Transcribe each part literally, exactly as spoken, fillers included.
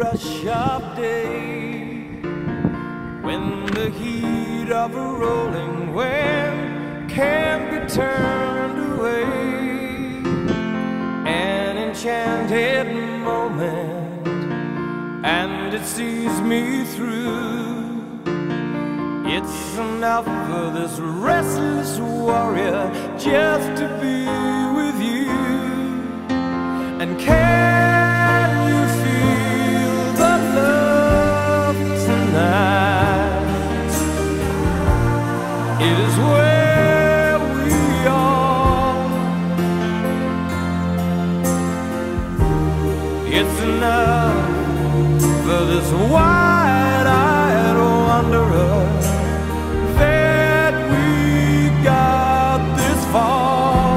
rush of day, when the heat of a rolling wind can't be turned away. An enchanted moment, and it sees me through. It's enough for this restless warrior just to be with you. And can you feel the love tonight? It is where we are. It's enough for this wide-eyed wanderer that we got this far.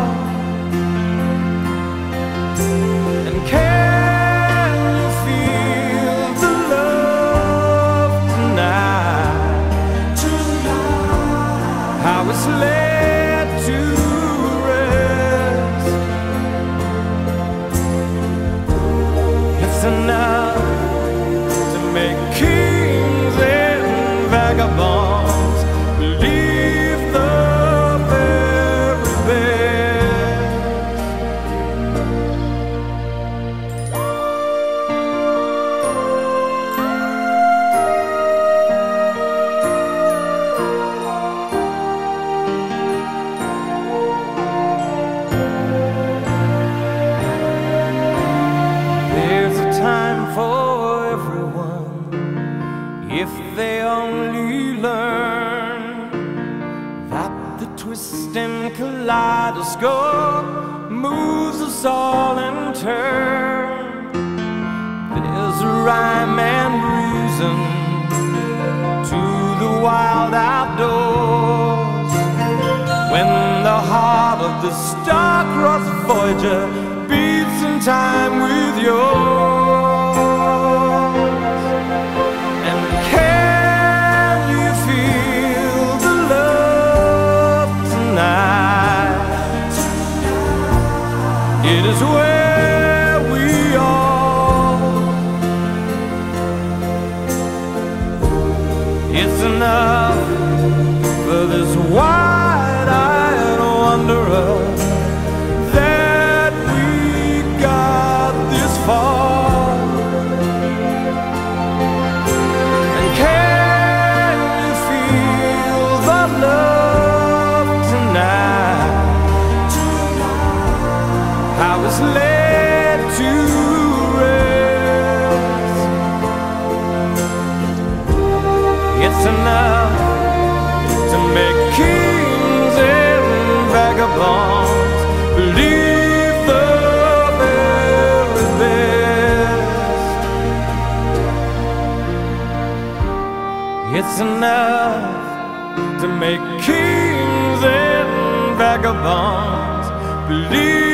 And can you feel the love tonight? Tonight, how it's laid to rest. It's enough to make kings and vagabonds believe the very best. There's a time for everyone if they only learn that the twisting kaleidoscope moves us all in turn. There's a rhyme and reason to the wild outdoors when the heart of the star-crossed Voyager beats in time with yours. It is where we are. It's enough for this wide-eyed wanderer that we got this far. And can you feel the love tonight? How it's laid to rest. It's enough to make kings and vagabonds believe the very best. It's enough to make kings and vagabonds believe